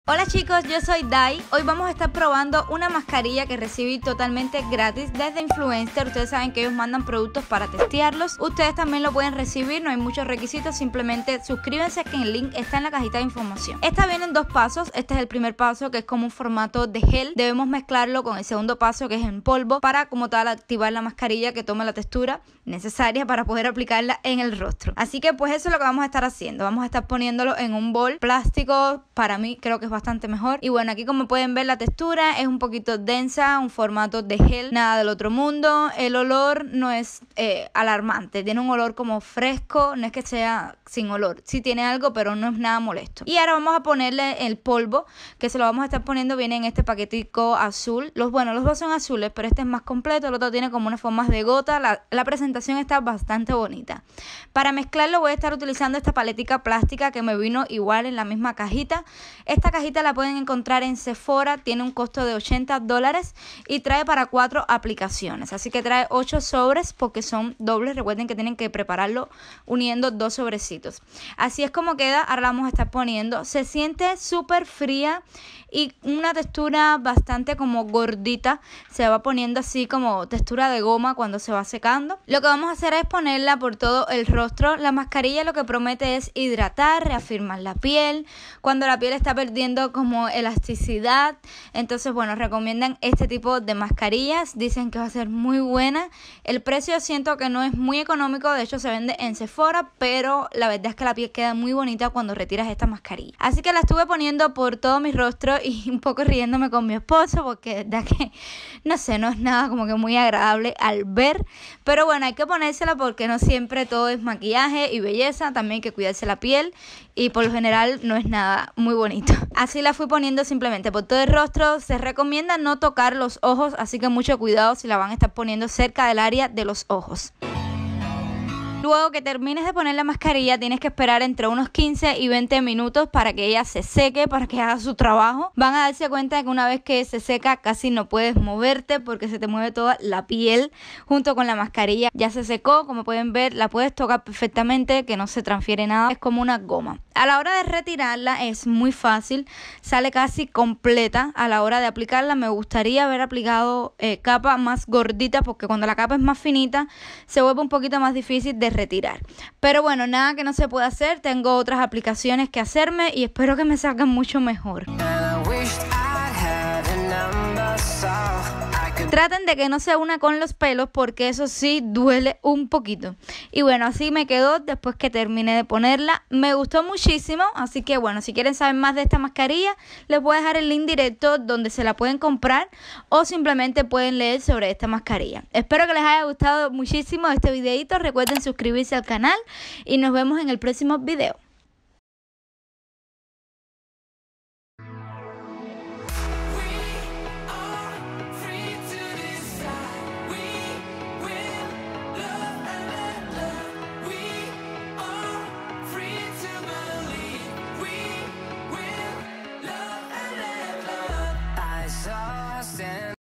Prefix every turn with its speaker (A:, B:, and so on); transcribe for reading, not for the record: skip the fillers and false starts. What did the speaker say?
A: Hola chicos, yo soy Dai. Hoy vamos a estar probando una mascarilla que recibí totalmente gratis desde Influenster. Ustedes saben que ellos mandan productos para testearlos. Ustedes también lo pueden recibir, no hay muchos requisitos. Simplemente suscríbanse, que el link está en la cajita de información. Esta viene en dos pasos. Este es el primer paso, que es como un formato de gel. Debemos mezclarlo con el segundo paso, que es en polvo, para como tal activar la mascarilla que tome la textura necesaria para poder aplicarla en el rostro. Así que pues eso es lo que vamos a estar haciendo. Vamos a estar poniéndolo en un bol plástico. Para mí creo que es bastante mejor. Y bueno, aquí como pueden ver la textura es un poquito densa, un formato de gel, nada del otro mundo. El olor no es alarmante, tiene un olor como fresco, no es que sea sin olor, sí tiene algo pero no es nada molesto. Y ahora vamos a ponerle el polvo, que se lo vamos a estar poniendo, viene en este paquetico azul. Los dos son azules, pero este es más completo, el otro tiene como unas formas de gota. La presentación está bastante bonita. Para mezclarlo voy a estar utilizando esta paletica plástica que me vino igual en la misma cajita. Esta cajita la pueden encontrar en Sephora, tiene un costo de $80 y trae para 4 aplicaciones, así que trae 8 sobres porque son dobles. Recuerden que tienen que prepararlo uniendo 2 sobrecitos. Así es como queda. Ahora la vamos a estar poniendo. Se siente súper fría y una textura bastante como gordita, se va poniendo así como textura de goma cuando se va secando. Lo que vamos a hacer es ponerla por todo el rostro. La mascarilla lo que promete es hidratar, reafirmar la piel cuando la piel está perdiendo como elasticidad. Entonces bueno, recomiendan este tipo de mascarillas, dicen que va a ser muy buena. El precio siento que no es muy económico, de hecho se vende en Sephora, pero la verdad es que la piel queda muy bonita cuando retiras esta mascarilla. Así que la estuve poniendo por todo mi rostro y un poco riéndome con mi esposo porque de verdad que no sé, no es nada como que muy agradable al ver, pero bueno, hay que ponérsela porque no siempre todo es maquillaje y belleza, también hay que cuidarse la piel y por lo general no es nada muy bonito. Así la fui poniendo simplemente por todo el rostro. Se recomienda no tocar los ojos, así que mucho cuidado si la van a estar poniendo cerca del área de los ojos. Luego que termines de poner la mascarilla tienes que esperar entre unos 15 y 20 minutos para que ella se seque, para que haga su trabajo. Van a darse cuenta de que una vez que se seca casi no puedes moverte porque se te mueve toda la piel junto con la mascarilla. Ya se secó, como pueden ver, la puedes tocar perfectamente, que no se transfiere nada, es como una goma. A la hora de retirarla es muy fácil, sale casi completa. A la hora de aplicarla me gustaría haber aplicado capa más gordita porque cuando la capa es más finita se vuelve un poquito más difícil de retirar. Pero bueno, nada que no se pueda hacer, tengo otras aplicaciones que hacerme y espero que me salgan mucho mejor. Traten de que no se una con los pelos porque eso sí duele un poquito. Y bueno, así me quedó después que terminé de ponerla. Me gustó muchísimo, así que bueno, si quieren saber más de esta mascarilla, les voy a dejar el link directo donde se la pueden comprar o simplemente pueden leer sobre esta mascarilla. Espero que les haya gustado muchísimo este videito. Recuerden suscribirse al canal y nos vemos en el próximo video.